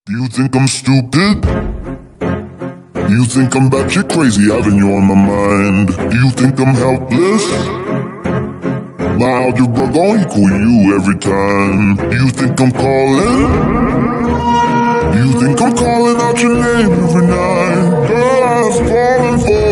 You think I'm stupid? You think I'm batshit crazy, having you on my mind? Do you think I'm helpless? My algebra gon' equal you every time. Do you think I'm calling? Do you think I'm calling out your name every night? Girl, I've fallen for